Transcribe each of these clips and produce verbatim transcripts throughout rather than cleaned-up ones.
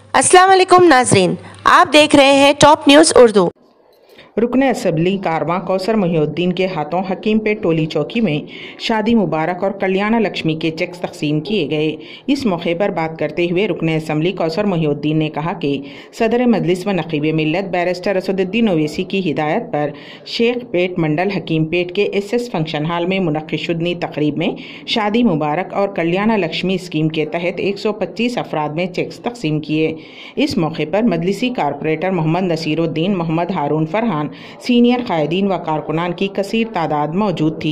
अस्सलाम वालेकुम नाजरीन, आप देख रहे हैं टॉप न्यूज़ उर्दू। रुकन असम्बली कारवां कौसर मोहिउद्दीन के हाथों हकीमपेट टोली चौकी में शादी मुबारक और कल्याण लक्ष्मी के चेक्स तकसीम किए गए। इस मौके पर बात करते हुए रुकन असम्बली कौसर मोहिउद्दीन ने कहा कि सदर मजलिस व नकीब मिल्लत बैरिस्टर असदुद्दीन ओवैसी की हिदायत पर शेख पेट मंडल हकीमपेट के एस एस फंक्शन हॉल में मुनक्किशुदनी तकरीब में शादी मुबारक और कल्याण लक्ष्मी स्कीम के तहत एक सौ पच्चीस अफराद में चेक्स तकसीम किए। इस मौके पर मजलिसी कारपोरेटर मोहम्मद नसीरुद्दीन, मोहम्मद हारून फरहान, सीनियर कायदीन व कारकुनान की कसीर तादाद मौजूद थी।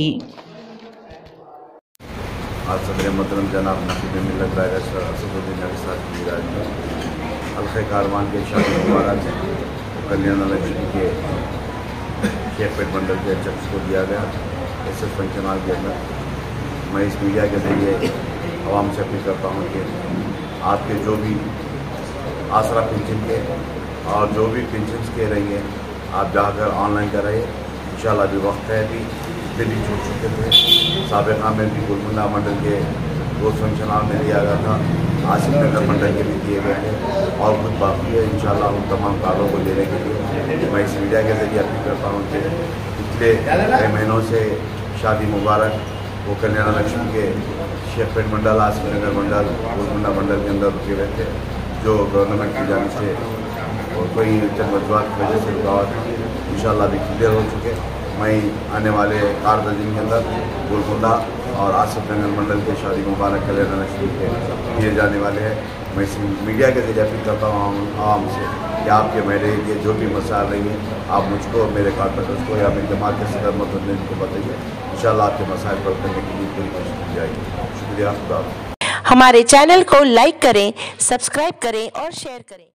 आज सदर मोहतरम जनाब नकीब मिल्लत बैरिस्टर असदुद्दीन ओवैसी की हल्के कारवान के शादी मुबारक कल्याण लक्ष्मी के शेख पेट मंडल के चक्स को दिया गया एस एस फंक्शन हॉल के अंदर। मैं इस मीडिया के जरिए आवाम से अपील करता हूँ कि आपके जो भी आसरा पेंशन के और जो भी पेंशन के रहेंगे आप जाकर ऑनलाइन कराइए। इंशाल्लाह अभी वक्त है, अभी दिल्ली छूट चुके थे। साबिका में भी गोलकुंडा मंडल के दो फंक्शन हॉल में दिया गया था, आसिफ नगर मंडल के भी दिए गए थे और कुछ बाकी है। इंशाल्लाह उन तमाम कार्यों को लेने के लिए मैं इस मीडिया के जरिए अपील करता हूँ कि पिछले कई महीनों से शादी मुबारक वो कल्याण लक्ष्मी के शेख पेट मंडल, आसिफ नगर मंडल, गोलकुंडा मंडल के अंदर रुके हुए थे, जो गवर्नमेंट की जानिब से और कोई चंद वजूहत की वजह से रुकावट इंशाल्लाह अभी क्लियर हो चुके। मैं आने वाले कार दिन के अंदर गोलकुंडा और आसिफ नगर मंडल के शादी मुबारक कल्याण लक्ष्मी के दिए जाने वाले हैं। मैं इस मीडिया के जरिए अपील करता हूँ आवाम से कि आपके मेरे के जो भी मसाइल रहेंगे आप मुझको, मेरे कारपोरेटर्स को या मेरे जमात के सदर मोहतरम को बताइए। इंशाल्लाह आपके मसाइल पर करने के लिए पूरी कोशिश की जाएगी। शुक्रिया। हमारे चैनल को लाइक करें, सब्सक्राइब करें और शेयर करें।